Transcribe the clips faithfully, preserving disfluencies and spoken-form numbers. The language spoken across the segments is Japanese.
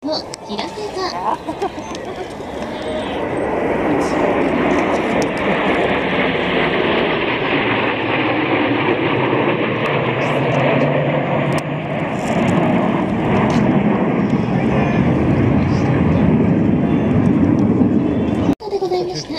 を開けた。でございました。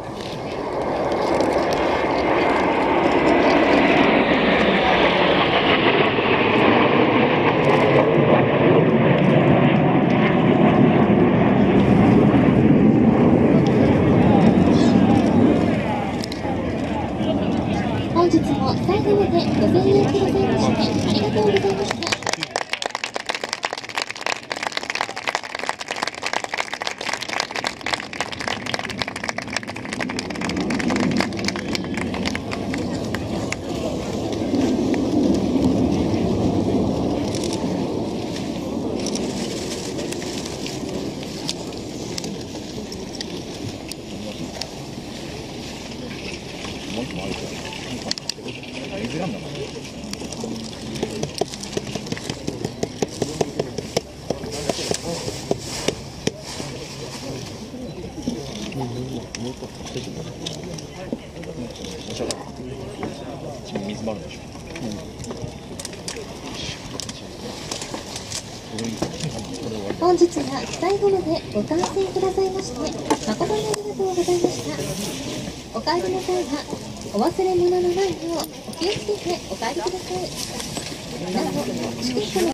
本日も最後までご清聴くださいましてありがとうございました。 水もあるでしょ。 本日は最後までご観戦くださいまして誠にありがとうございました。お帰りの際はお忘れ物のないようお気をつけてお帰りください。なおチケットの